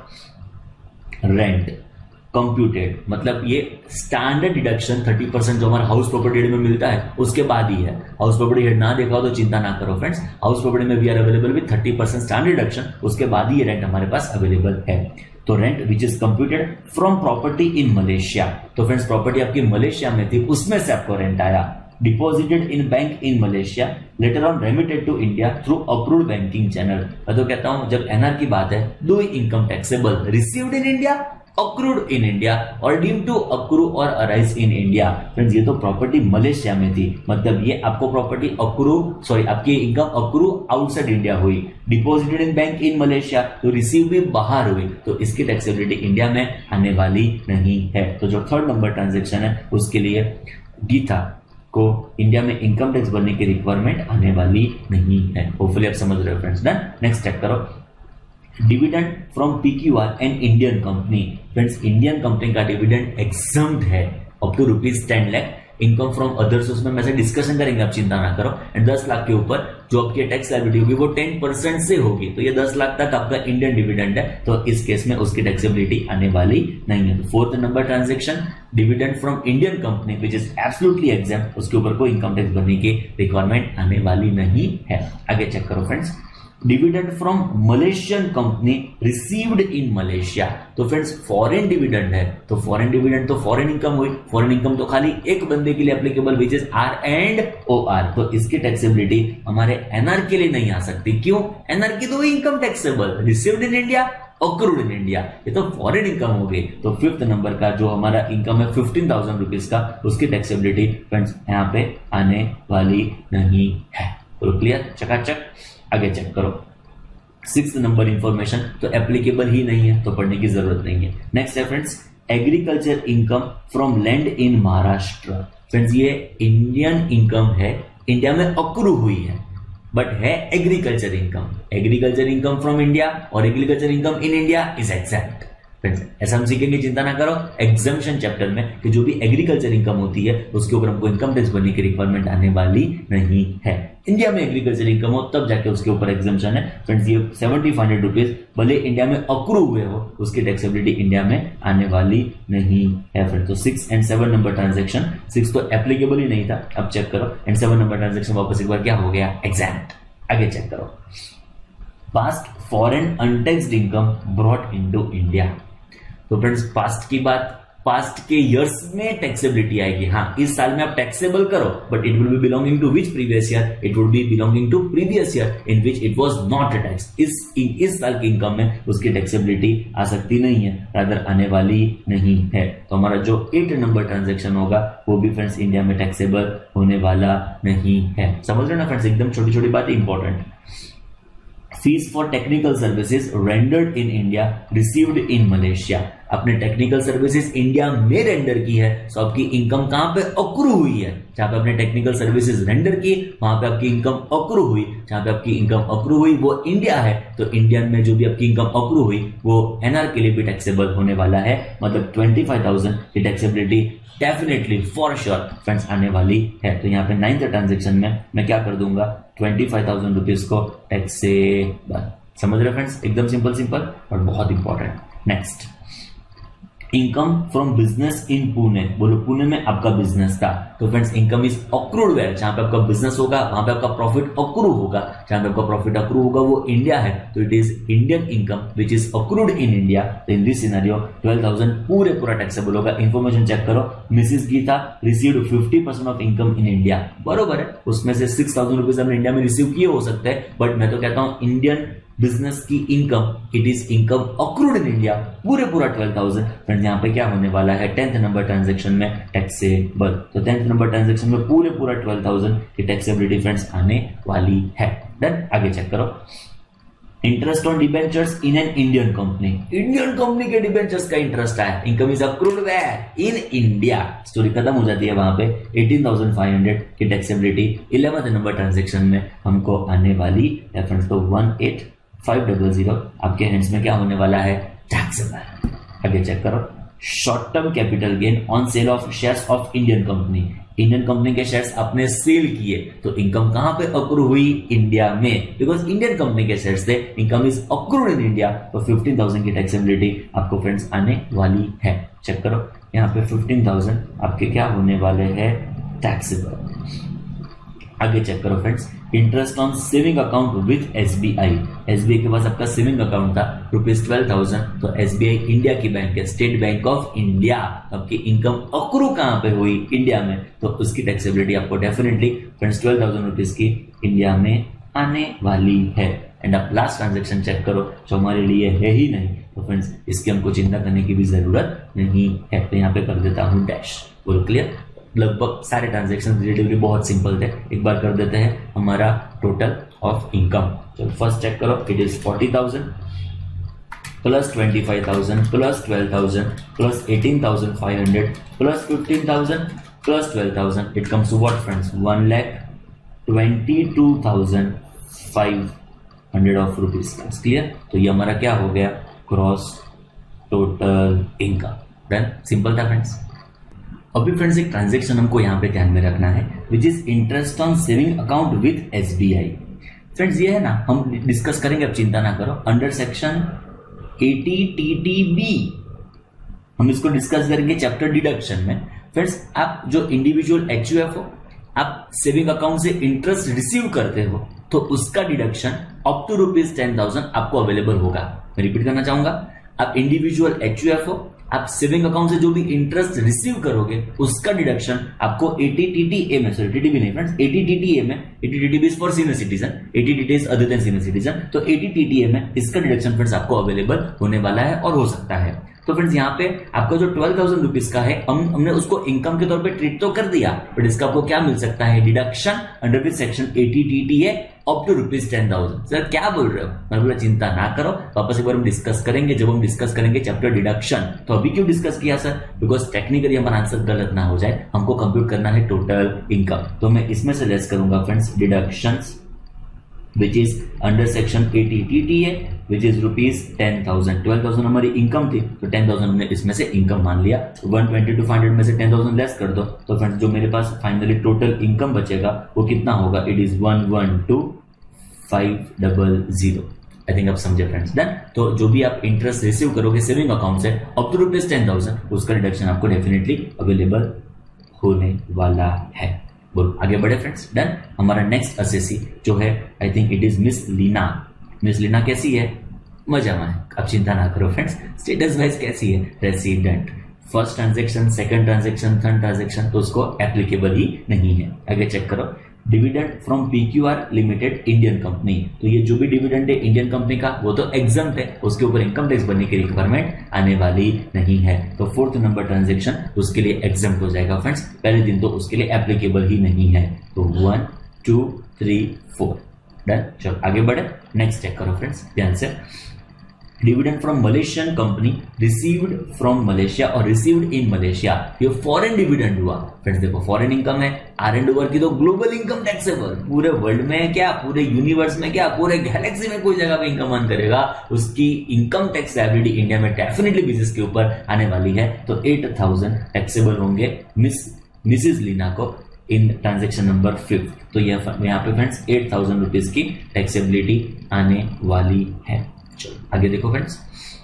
रेंट कंप्यूटेड, मतलब ये स्टैंडर्ड डिडक्शन 30% जो हमारा हाउस प्रॉपर्टी में मिलता है उसके बाद ही है। हाउस प्रॉपर्टी हेड ना देखा हो तो चिंता ना करो फ्रेंड्स, हाउस प्रॉपर्टी में we are available with 30% standard deduction, उसके बाद ही ये रेंट हमारे पास अवेलेबल है। तो rent which is computed from property in Malaysia. तो फ्रेंड्स प्रॉपर्टी आपकी मलेशिया में थी, उसमें से आपको रेंट आया। Deposited in bank in Malaysia, later on remitted to India through approved banking channel. मैं तो कहता हूं जब एनआर की बात है, दो ही income taxable, received in India, accrued in India, और डीम टू अक्रू और अराइज इन इंडिया। फ्रेंड्स ये तो प्रॉपर्टी मलेशिया में थी, मतलब ये आपको प्रॉपर्टी आपकी इनकम अक्रू आउटसाइड इंडिया हुई। Deposited in bank in Malaysia, तो रिसीव भी बाहर हुई, तो इसकी टैक्सेबिलिटी इंडिया में आने वाली नहीं है। तो जो थर्ड नंबर ट्रांजेक्शन है उसके लिए गीता को इंडिया में इनकम टैक्स भरने की रिक्वायरमेंट आने वाली नहीं है। होपफुली आप समझ रहे हो फ्रेंड्स। डन, नेक्स्ट चेक करो। Dividend from PQR and Indian company. Friends Indian company का डिविडेंड एग्जम्प्ट है up to ₹10 lakh. Income from other source में से डिस्कशन करेंगे, आप चिंता ना करो। एंड 10 लाख के ऊपर जो आपकी टैक्स लायबिलिटी होगी वो 10% से होगी, तो ये 10 लाख तक आपका इंडियन डिविडेंड है, तो इस केस में उसकी टैक्सेबिलिटी आने वाली नहीं है। तो fourth number transaction, dividend from Indian company which is absolutely exempt, उसके ऊपर कोई इनकम टैक्स भरने की रिक्वायरमेंट आने वाली नहीं है। आगे चेक करो friends. Dividend from Malaysian company received in Malaysia. तो फ्रेंड्स फॉरेन डिविडेंड है, तो फॉरेन डिविडेंड तो फॉरेन इनकम हुई, फॉरेन इनकम तो खाली एक बंदे के लिए applicable which is R and O R, तो इसकी टैक्सेबिलिटी हमारे एनआर के लिए नहीं आ सकती। क्यों? एनआर की तो income taxable, received in India, accrued in India, ये तो फॉरेन इनकम हो गई। तो फिफ्थ नंबर का जो हमारा इनकम है 15,000 रुपीज का, उसकी टैक्सेबिलिटी फ्रेंड्स यहाँ पे आने वाली नहीं है। तो क्लियर, चकाचक। आगे चेक करो। 6th नंबर इंफॉर्मेशन तो एप्लीकेबल ही नहीं है, तो पढ़ने की जरूरत नहीं है। नेक्स्ट है friends agriculture income from land in Maharashtra. Friends ये इंडियन इनकम है, इंडिया में अक्रू हुई है, बट है agriculture income. Agriculture income from India और agriculture income in India is exact. Friends ऐसा हम सीखेंगे, चिंता ना करो, एग्जम्पशन चैप्टर में, कि जो भी एग्रीकल्चर इनकम होती है उसके ऊपर हमको इनकम टैक्स भरने की रिक्वायरमेंट आने वाली नहीं है। इंडिया में एग्रीकल्चर इनकम हो तब जाके उसके ऊपर एग्जम्पशन है। फ्रेंड्स ये 7,500 रुपीज भले इंडिया में अक्रू हुए हो, उसकी टैक्सेबिलिटी इंडिया में आने वाली नहीं है। फ्रेंड्स तो 6 एंड 7 नंबर ट्रांजेक्शन, 6 तो एप्लीकेबल ही नहीं था, अब चेक करो, एंड 7 नंबर ट्रांजेक्शन वापस एक बार क्या हो गया, एग्जैम्प्ट। आगे चेक करो। Past foreign untaxed income brought into India. तो फ्रेंड्स पास्ट की बात पास्ट के इयर्स में टैक्सेबिलिटी आएगी। हाँ, इस साल में आप टैक्सेबल करो, but it will be belonging to which previous year, it would be belonging to previous year in which it was not tax. इस साल की इनकम में उसकी टैक्सेबिलिटी आ सकती नहीं है, रादर आने वाली नहीं है। तो हमारा जो 8 नंबर ट्रांजेक्शन होगा वो भी फ्रेंड्स इंडिया में टैक्सेबल होने वाला नहीं है। समझ रहे ना फ्रेंड्स, एकदम छोटी छोटी बात important. Fees for technical services rendered in India received in Malaysia. आपने टेक्निकल सर्विसेज इंडिया में रेंडर की है, तो आपकी इनकम कहां पे अक्रू हुई है? जहां पे आपने टेक्निकल सर्विसेज रेंडर की वहां पे आपकी इनकम अक्रू हुई। जहां पे आपकी इनकम अक्रू हुई वो इंडिया है, तो इंडियन में जो भी आपकी इनकम अक्रू हुई वो एनआर के लिए भी टैक्सेबल होने वाला है। मतलब 25,000 की taxability definitely for sure friends आने वाली है। तो यहाँ पे 9th ट्रांजेक्शन में मैं क्या कर दूंगा, 25,000 रुपीज को टैक्सेबल। समझ रहे फ्रेंड्स, एकदम सिंपल और बहुत important. Next, income from business in Pune. बोलो पुणे में आपका बिजनेस था, तो friends income is accrued where. जहां पे आपका बिजनेस होगा वहां पे आपका प्रॉफिट अक्रू होगा। जहां पे आपका प्रॉफिट अक्रू होगा वो इंडिया है, तो it is Indian income which is accrued in India. तो इन दिस सिनेरियो 12,000 पूरा टैक्सेबल होगा। इन्फॉर्मेशन चेक करो, Mrs Geeta received 50% of income in India. बरोबर है, उसमें से 6,000 रुपीज हमने इंडिया में रिसीव किए हो सकते हैं, बट मैं तो कहता हूं इंडियन बिजनेस की income it is income accrued in India पूरा 12,000। फ्रेंड्स यहाँ पे क्या होने वाला है 10th नंबर ट्रांजेक्शन में टैक्सेबल। तो 10th नंबर ट्रांजेक्शन में पूरा 12,000 की टैक्सेबिलिटी फ्रेंड्स आने वाली है। डन, आगे चेक करो। Interest on debentures in an Indian company. Indian company के डिबेंचर्स का इंटरेस्ट आया, income is accrued where in India. Story खत्म हो जाती है वहां पे। 18,500 की टैक्सेबिलिटी 11th नंबर ट्रांजेक्शन में हमको आने वाली है फ्रेंड्स। तो 18,500 आपके हैंड्स में क्या होने वाला है, टैक्सेबल। आगे चेक करो। Short term capital gain on sale of shares of Indian company. Indian company के शेयर्स आपने सेल किए, तो इनकम कहां पे अक्रू हुई, इंडिया में, बिकॉज इंडियन कंपनी के शेयर्स थे, income is accrued in India. तो 15,000 की टैक्सेबिलिटी आपको फ्रेंड्स आने वाली है। चेक करो, यहाँ पे 15,000 आपके क्या होने वाले हैं, टैक्सेबल। आगे चेक करो friends. Interest on saving account with SBI. SBI के पास आपका सेविंग अकाउंट था ₹12,000, तो एसबीआई इंडिया की बैंक है, स्टेट बैंक ऑफ इंडिया। आपकी इनकम अक्रू कहां पे हुई, इंडिया में, तो उसकी टैक्सेबिलिटी आपको डेफिनेटली फ्रेंड्स 12,000 रुपीज की इंडिया में आने वाली है। एंड आप लास्ट ट्रांजेक्शन चेक करो जो हमारे लिए है ही नहीं, तो फ्रेंड्स इसकी हमको चिंता करने की भी जरूरत नहीं है। तो यहाँ पे कर देता हूं डैश। बोलो क्लियर? लगभग सारे ट्रांजेक्शन रिलेटिवली बहुत सिंपल थे। एक बार कर देते हैं हमारा टोटल ऑफ इनकम। चलो फर्स्ट चेक करो, it is 40,000 plus 25,000 plus 12,000 plus 18,500 plus 15,000 plus 12,000। It comes to what friends, 1,22,500 of rupees. Clear? तो ये हमारा क्या हो गया, gross total income. Done, simple था फ्रेंड्स। अभी फ्रेंड्स एक ट्रांजेक्शन हमको यहाँ पे ध्यान में रखना है, which is interest on saving account with SBI. Friends ये है ना, हम डिस्कस करेंगे, अब चिंता ना करो। अंडर सेक्शन 80TTB हम इसको डिस्कस करेंगे चैप्टर डिडक्शन में। फ्रेंड्स आप जो इंडिविजुअल एचयूएफ हो, आप सेविंग अकाउंट से इंटरेस्ट रिसीव करते हो, तो उसका डिडक्शन अप टू ₹10,000 आपको अवेलेबल होगा। मैं रिपीट करना चाहूंगा, आप इंडिविजुअल एचयूएफ हो, आप सेविंग अकाउंट से जो भी इंटरेस्ट रिसीव करोगे उसका डिडक्शन आपको 80TTA में, सॉरी TTB नहीं फ्रेंड्स, 80TTA में, 80TTB is for senior citizen, 80TTA is other than senior citizen, तो 80TTA में इसका डिडक्शन फ्रेंड्स आपको अवेलेबल होने वाला है और हो सकता है। तो फ्रेंड्स यहाँ पे आपका जो 12,000 रुपीज का है, हमने उसको इनकम के तौर पे ट्रीट तो कर दिया, बट इसका आपको क्या मिल सकता है, deduction under which section 80TTA up to ₹10,000। Sir क्या बोल रहे हो? मैं बोला चिंता ना करो, वापस एक बार हम डिस्कस करेंगे जब हम डिस्कस करेंगे चैप्टर डिडक्शन। तो अभी क्यों डिस्कस किया सर? बिकॉज टेक्निकली हमारा आंसर गलत ना हो जाए, हमको कंप्यूट करना है टोटल इनकम। तो मैं इसमें से लेस करूंगा friends deductions which is under section 80TTA which is ₹10,000। 12,000 हमारी इनकम थी, तो 10,000 हमने इसमें से इनकम मान लिया। 122,500 में से 10,000 लेस कर दो, तो फ्रेंड्स जो मेरे पास फाइनली टोटल इनकम बचेगा वो कितना होगा, इट इज 112,500। आई थिंक आप समझे फ्रेंड्स। डन। तो जो भी आप इंटरेस्ट रिसीव करोगे सेविंग अकाउंट से अप टू ₹10,000, उसका रिडक्शन आपको डेफिनेटली अवेलेबल होने वाला है। बोलो आगे बढ़े फ्रेंड्स। डन। हमारा नेक्स्ट असेसी जो है, I think it is Miss Leena. Miss Leena कैसी है? मजा में है, अब चिंता ना करो फ्रेंड्स। स्टेटस वाइज कैसी है? Resident. First transaction, second transaction, third transaction, तो उसको एप्लीकेबल ही नहीं है। आगे चेक करो, dividend from PQR limited Indian company, तो ये जो भी डिविडेंड है इंडियन कंपनी का वो तो एग्जम्प्ट है, उसके ऊपर इनकम टैक्स भरने की रिक्वायरमेंट आने वाली नहीं है। तो फोर्थ नंबर ट्रांजेक्शन उसके लिए एग्जम्प्ट हो जाएगा फ्रेंड्स, पहले दिन तो उसके लिए एप्लीकेबल ही नहीं है। तो 1 2 3 4 डन। चलो आगे बढ़े, नेक्स्ट चेक करो फ्रेंड्स ध्यान से। Dividend from Malaysian company received from Malaysia और रिसीव्ड इन मलेशिया, ये फॉरेन डिविडेंड हुआ फ्रेंड्स। देखो फॉरेन इनकम है, आर एंड ओवर की तो ग्लोबल इनकम टैक्सेबल, पूरे वर्ल्ड में क्या, पूरे यूनिवर्स में क्या, पूरे गैलेक्सी में कोई जगह पे इनकम अर्न करेगा, उसकी इनकम टैक्स लायबिलिटी इंडिया में डेफिनेटली बिजनेस के ऊपर आने वाली है। तो 8000 टैक्सेबल होंगे मिसिस लीना को इन ट्रांजेक्शन नंबर 5। तो यहाँ पे फ्रेंड्स 8000 रुपीज की टैक्सेबिलिटी आने वाली है। चलो आगे देखो फ्रेंड्स,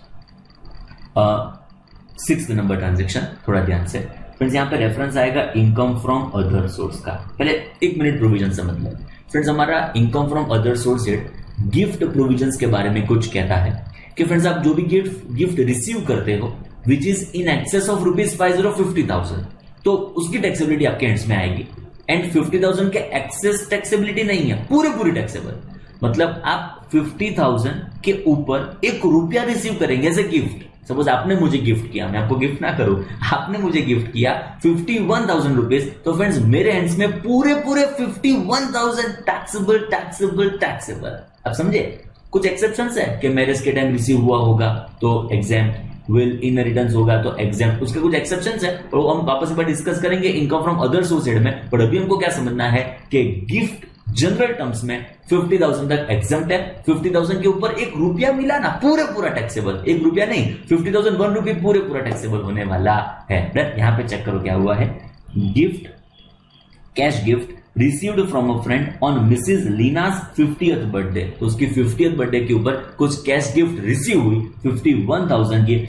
6th नंबर ट्रांजेक्शन, थोड़ा ध्यान से फ्रेंड्स, यहाँ पे रेफरेंस आएगा इनकम फ्रॉम अदर सोर्स का। पहले 1 मिनट प्रोविजन समझ लो फ्रेंड्स। हमारा income from other source gift provisions के बारे में कुछ कहता है कि फ्रेंड्स आप जो भी गिफ्ट रिसीव करते हो which is in excess of ₹50,000, तो उसकी टैक्सेबिलिटी आपके हैंड्स में आएगी। एंड 50,000 के एक्सेस टैक्सेबिलिटी नहीं है, पूरी टैक्सेबल, मतलब आप 50,000 के ऊपर ₹1 रिसीव करेंगे एज ए गिफ्ट। सपोज आपने मुझे गिफ्ट किया, मैं आपको गिफ्ट ना करूं, आपने मुझे गिफ्ट किया 51,000 रुपीज, तो फ्रेंड्स मेरे हैंड्स में पूरे 51,000 टैक्सेबल। अब समझे, कुछ एक्सेप्शंस है कि मैरिज के टाइम रिसीव हुआ होगा तो एग्जाम्प्ट, विल इनहेरिटेंस होगा तो एग्जाम्प्ट, उसके कुछ एक्सेप्शंस है और हम वापस एक बार डिस्कस करेंगे इनकम फ्रॉम अदर सोर्स में। पर अभी हमको क्या समझना है कि गिफ्ट जनरल टर्म्स में 50,000 तक एग्जम्प्ट है। 50,000 के ऊपर ₹1 मिला ना, पूरा टैक्सेबल, ₹1 नहीं, 50,000 ₹1 पूरा टैक्सेबल होने वाला है। यहां पे चेक करो क्या हुआ है, gift, cash gift received from a friend on Mrs Leena's 50th birthday, तो उसकी 50th बर्थडे के ऊपर कुछ कैश गिफ्ट रिसीव हुई 51,000 की,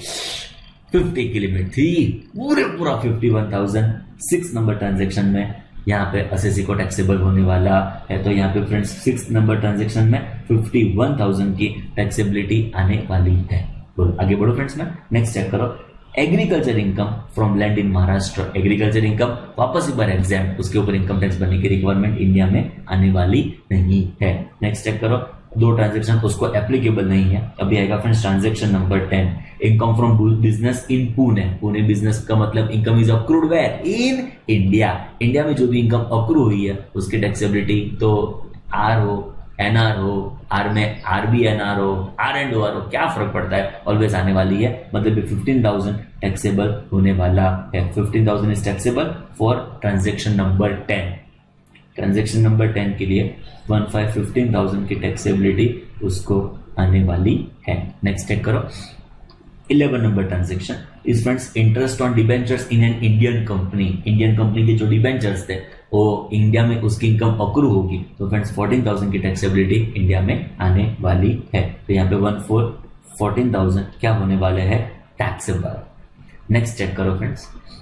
50 की लिमिट थी, पूरा 51,000। 6 नंबर ट्रांजेक्शन में यहाँ पे असेसी को टैक्सेबल होने वाला है। तो यहाँ पे फ्रेंड्स 6 नंबर ट्रांजेक्शन में 51,000 की टैक्सेबिलिटी आने वाली है। बोलो आगे बढ़ो फ्रेंड्स में, नेक्स्ट चेक करो, agriculture income from land in Maharashtra. Agriculture income वापस एक बार एग्जाम, उसके ऊपर इनकम टैक्स भरने की रिक्वायरमेंट इंडिया में आने वाली नहीं है। नेक्स्ट चेक करो, 2 ट्रांजेक्शन उसको एप्लीकेबल नहीं है। अभी आएगा friends transaction number 10, income from business in Pune. Pune business का मतलब income is accrued where, in India. India में जो भी इनकम अक्रू हुई है उसकी टैक्सेबिलिटी तो आर हो, एनआर हो, आर में आरबीएनआर हो, आर एंड ओआर हो, क्या फर्क पड़ता है, ऑलवेज आने वाली है। मतलब 15,000 टैक्सेबल होने वाला है। 15,000 is taxable for transaction number 10। Transaction number 10 के लिए 15,000 की टैक्सेबिलिटी उसको आने वाली है। नेक्स्ट चेक करो, 11 number transaction is friends interest on debentures in an Indian company. Indian company के जो डिबेंचर्स थे वो इंडिया में उसकी इनकम अक्रू होगी, तो फ्रेंड्स 14,000 की टैक्सेबिलिटी इंडिया में आने वाली है। तो यहाँ पे 14,000 क्या होने वाले हैं, टैक्सेबल। नेक्स्ट चेक करो friends,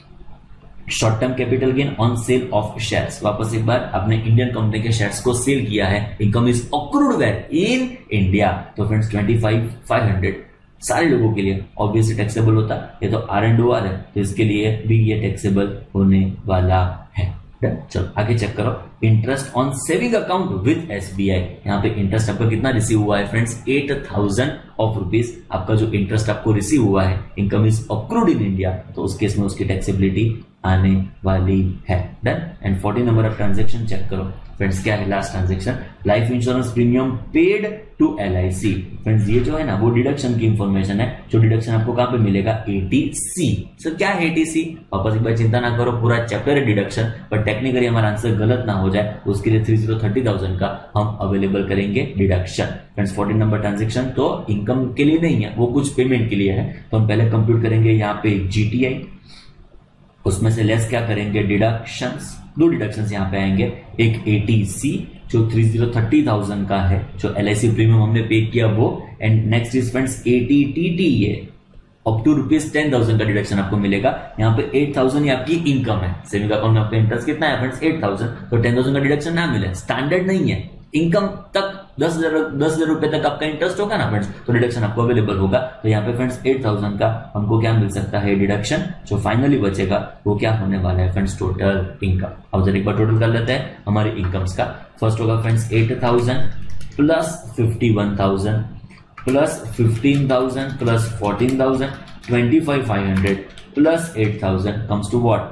short term capital gain on sale of shares. वापस एक बार आपने इंडियन कंपनी के शेयर्स को सेल किया है, income is accrued where, in India. तो फ्रेंड्स 25,500 सारे लोगों के लिए ऑब्वियसली टैक्सेबल होता, ये तो आर एंड ओआर है, तो इसके लिए भी ये टैक्सेबल होने वाला है। चलो आगे चेक करो, interest on saving account with SBI. यहाँ पे इंटरेस्ट आपका कितना रिसीव हुआ है फ्रेंड्स, 8,000 ऑफ रुपीज आपका जो इंटरेस्ट आपको रिसीव हुआ है, income is accrued in India, तो उस केस में उसकी टैक्सेबिलिटी आने वाली है। Done. And 14 number of transaction check करो फ्रेंड्स, क्या है last transaction, life insurance premium paid to LIC। Friends ये जो है ना वो डिडक्शन की इंफॉर्मेशन है, जो डिडक्शन आपको कहां पे मिलेगा, ATC। सर क्या है ATC, वापस एक बार चिंता ना करो, पूरा चैप्टर है डिडक्शन, पर टेक्निकली हमारा आंसर गलत ना हो जाए उसके लिए 30,000 का हम अवेलेबल करेंगे डिडक्शन। फ्रेंड्स 14 नंबर ट्रांजेक्शन तो इनकम के लिए नहीं है, वो कुछ पेमेंट के लिए है। तो हम पहले कंप्यूट करेंगे यहाँ पे GTI, उसमें से लेस क्या करेंगे, डिडक्शंस। 2 डिडक्शंस यहाँ पे आएंगे, एक ATC जो 30,000 का है, जो LIC प्रीमियम हमने पे किया वो, and next is friends ATTT, ये अप टू ₹10,000 का डिडक्शन आपको मिलेगा। यहाँ पे 8,000 ये आपकी इनकम है, सेविंग अकाउंट में आपका इंटरेस्ट कितना है फ्रेंड्स, 8,000, तो 10,000 का डिडक्शन ना मिले, स्टैंडर्ड नहीं है, इनकम तक 10,000 रुपए तक आपका इंटरेस्ट होगा ना फ्रेंड्स, तो डिडक्शन आपको अवेलेबल होगा। तो यहाँ पे फ्रेंड्स 8,000 का हमको क्या मिल सकता है डिडक्शन, जो फाइनली बचेगा वो क्या होने वाला है फ्रेंड्स, टोटल इनकम। अब जरा एक बार टोटल कर लेते हैं हमारी इनकम्स का। फर्स्ट होगा friends 8,000 plus 51,000 plus 15,000 plus 14,000 25,500 plus 8,000 comes to what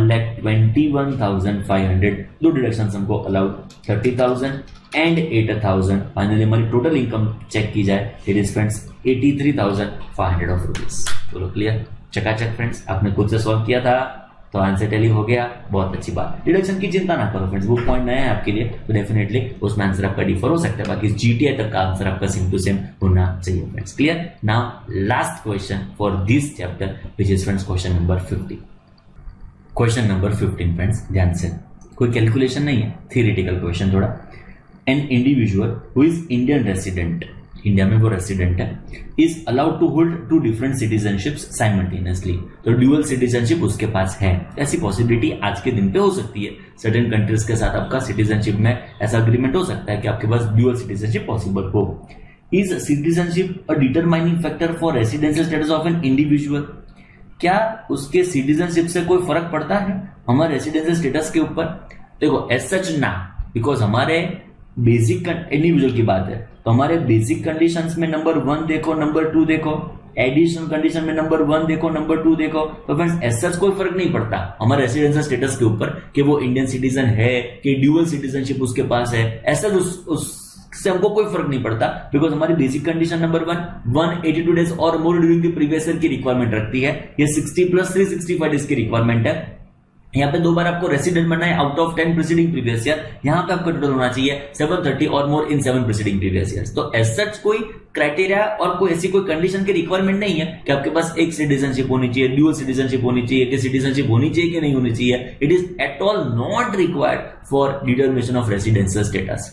1,21,500। दो डिडक्शंस हमको अलाउड 30,000 एंड 8,000। फाइनली हमारी टोटल इनकम चेक की जाए, it is friends 83,500 of rupees. बोलो क्लियर, चकाचक फ्रेंड्स, आपने खुद से सॉल्व किया था तो आंसर टैली हो गया, बहुत अच्छी बात। डिडक्शन की चिंता ना करो फ्रेंड्स, वो पॉइंट नया है आपके लिए तो डेफिनेटली उसमें आंसर आपका डिफर हो सकता है, बाकी जीटीए तक का आंसर आपका सेम टू सेम होना चाहिए friends. Clear. Now last question for this chapter which is friends question number 50। Question number 15 friends, ध्यान से, कोई कैलकुलेशन नहीं है, थियरिटिकल क्वेश्चन थोड़ा। An individual who is Indian resident, India में वो रेसिडेंट है, is allowed to hold 2 different citizenships simultaneously. तो ड्यूअल सिटीजनशिप उसके पास है, ऐसी पॉसिबिलिटी आज के दिन पे हो सकती है। सर्टेन कंट्रीज के साथ आपका सिटीजनशिप में ऐसा अग्रीमेंट हो सकता है कि आपके पास ड्यूअल सिटीजनशिप पॉसिबल हो। Is citizenship a determining factor for residential status of an individual, क्या उसके सिटीजनशिप से कोई फर्क पड़ता है हमारे रेसिडेंशियल स्टेटस के ऊपर? देखो एज सच ना, बिकॉज हमारे बेसिक इंडिविजुअल की बात है तो हमारे बेसिक कंडीशंस में नंबर 1 देखो, नंबर 2 देखो, एडिशनल कंडीशन में नंबर 1 देखो, नंबर 2 देखो, तो फ्रेंड्स एज सच कोई फर्क नहीं पड़ता हमारे रेसिडेंशियल स्टेटस के ऊपर कि वो इंडियन सिटीजन है कि ड्यूअल सिटीजनशिप उसके पास है। ऐसा उससे हमको कोई फर्क नहीं पड़ता, बिकॉज हमारी बेसिक कंडीशन नंबर 182 डेज और more during the previous year की रिक्वायरमेंट रखती है। ये 60 प्लस 365 डेज की रिक्वायरमेंट है। यहाँ पे 2 बार आपको रेसिडेंट बनना है out of 10 preceding previous year, यहाँ पे आपका टोटल होना चाहिए 730 और more in 7 preceding previous years. तो एज सच कोई क्राइटेरिया और कोई ऐसी कोई कंडीशन की रिक्वायरमेंट नहीं है कि आपके पास एक सिटीजनशिप होनी चाहिए, ड्यूअल सिटीजनशिप होनी चाहिए, कि सिटीजनशिप होनी चाहिए कि नहीं होनी चाहिए। It is at all not required for determination of residential status.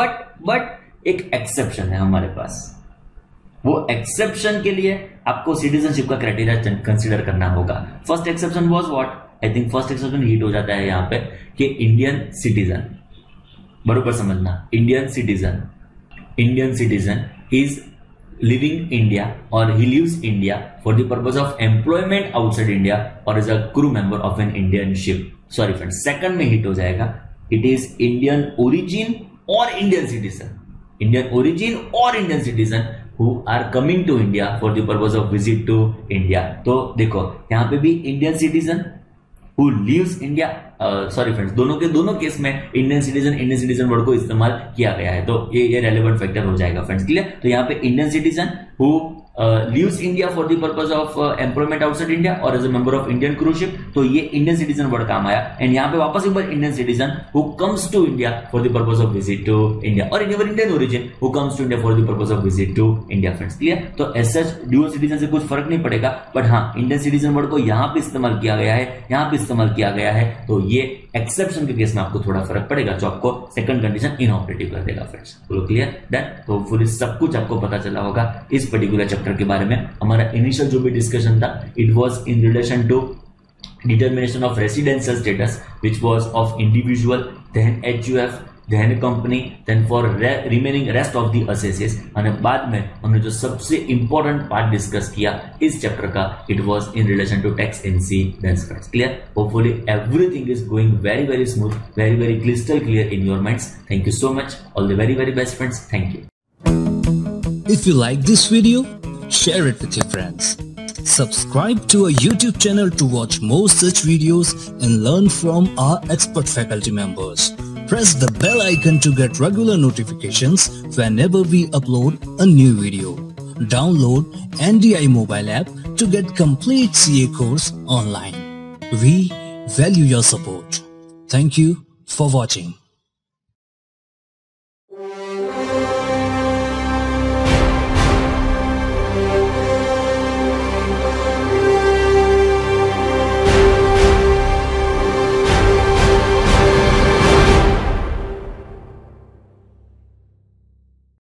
But एक एक्सेप्शन है हमारे पास, वो एक्सेप्शन के लिए आपको सिटीजनशिप का क्राइटेरिया कंसीडर करना होगा। First exception was what, I think first exception hit हो जाता है यहाँ पे कि इंडियन सिटीजन, बरोबर समझना, Indian citizen is living India और ही lives India for the purpose of employment outside India और is a crew member of an Indian ship. Sorry friends, second में हिट हो जाएगा, इट इज इंडियन ओरिजिन और इंडियन सिटीजन, इंडियन ओरिजिन और Indian citizen who are coming to India for the purpose of visit to India। तो देखो यहाँ पे भी Indian citizen who lives India, sorry friends, दोनों केस में इंडियन सिटीजन वर्ड को इस्तेमाल किया गया है, तो ये रेलेवेंट फैक्टर हो जाएगा फ्रेंड्स। क्लियर। तो यहाँ पे Indian citizen who lives India for the purpose of employment outside India or as a member of Indian cruise ship, तो ये इंडियन सिटीजन वर्ड काम आया। एंड यहाँ पे वापस एक बार Indian citizen who comes to India for the purpose of visit to India और Indian origin who comes to India for the purpose of visit to India friends. Clear. तो एज सच ड्यूअल सिटीजन से कुछ फर्क नहीं पड़ेगा, बट हाँ इंडियन सिटीजन वर्ड को यहाँ पे इस्तेमाल किया गया है, तो ये एक्सेप्शन के केस में आपको थोड़ा फर्क पड़ेगा, जो आपको सेकंड कंडीशन इनऑपरेटिव कर देगा फ्रेंड्स। बोलो क्लियर, डन। तो फुल सब कुछ आपको पता चला होगा इस पर्टिकुलर चैप्टर के बारे में। हमारा इनिशियल जो भी डिस्कशन था it was in relation to determination of residential status which was of individual, then HUF, then company, then for remaining rest of the assets। और बाद में हमने जो सबसे इंपॉर्टेंट पार्ट डिस्कस किया इस चैप्टर का it was in relation to tax incidence friends. Clear. Hopefully everything is going very very smooth, very very crystal clear in your minds. Thank you so much, all the very very best friends, thank you. If you like this video, share it with your friends. Subscribe to our YouTube channel to watch more such videos and learn from our expert faculty members. Press the bell icon to get regular notifications whenever we upload a new video. Download NDI mobile app to get complete CA course online. We value your support. Thank you for watching.